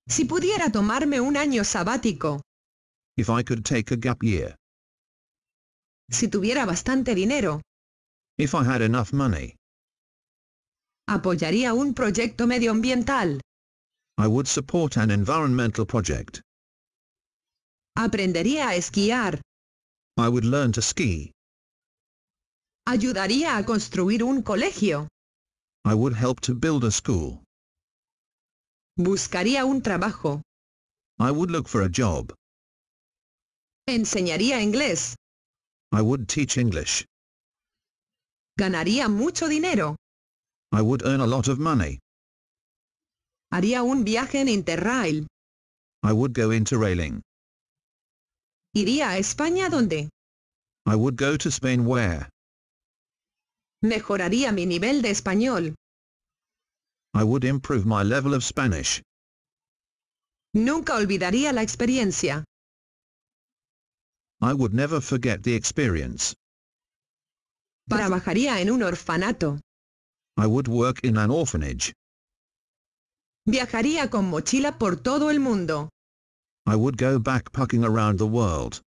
Si pudiera tomarme un año sabático. If I could take a gap year. Si tuviera bastante dinero. If I had enough money. Apoyaría un proyecto medioambiental. I would support an environmental project. Aprendería a esquiar. I would learn to ski. Ayudaría a construir un colegio. I would help to build a school. Buscaría un trabajo. I would look for a job. Enseñaría inglés. I would teach English. Ganaría mucho dinero. I would earn a lot of money. Haría un viaje en Interrail. I would go interrailing. Iría a España donde. I would go to Spain where. Mejoraría mi nivel de español. I would improve my level of Spanish. Nunca olvidaría la experiencia. I would never forget the experience. Trabajaría en un orfanato. I would work in an orphanage. Viajaría con mochila por todo el mundo. I would go backpacking around the world.